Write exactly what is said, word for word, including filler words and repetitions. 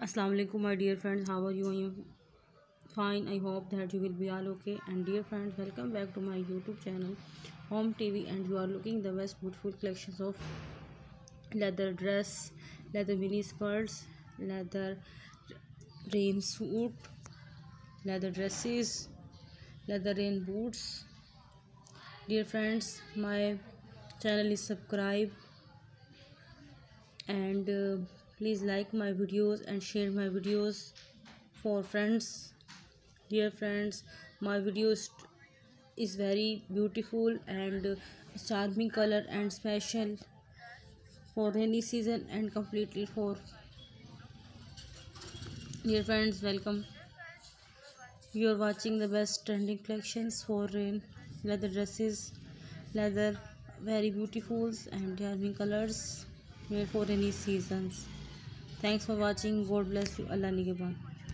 Assalamu alaikum, my dear friends. How are you? Are you fine? I hope that you will be all okay. And dear friends, welcome back to my YouTube channel, Home T V. And you are looking the best beautiful collections of leather dress, leather mini skirts, leather rain suit, leather dresses, leather rain boots. Dear friends, my channel is subscribe and uh, please like my videos and share my videos for friends. Dear friends, my videos is very beautiful and uh, charming color and special for rainy season and completely for dear friends. Welcome, you are watching the best trending collections for rain leather dresses, leather very beautiful and charming colors here for rainy seasons. Thanks for watching. God bless you. Allah Nigeban.